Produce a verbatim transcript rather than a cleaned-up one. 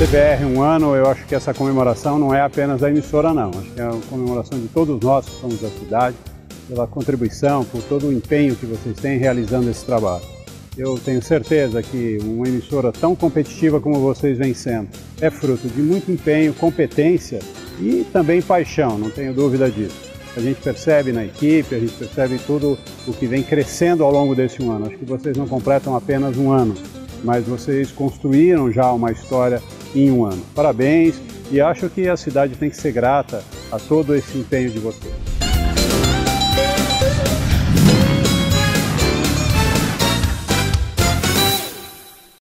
C B R um ano, eu acho que essa comemoração não é apenas da emissora não, acho que é uma comemoração de todos nós que somos da cidade, pela contribuição, por todo o empenho que vocês têm realizando esse trabalho. Eu tenho certeza que uma emissora tão competitiva como vocês vêm sendo é fruto de muito empenho, competência e também paixão, não tenho dúvida disso. A gente percebe na equipe, a gente percebe tudo o que vem crescendo ao longo desse um ano. Acho que vocês não completam apenas um ano, mas vocês construíram já uma história em um ano. Parabéns, e acho que a cidade tem que ser grata a todo esse empenho de vocês.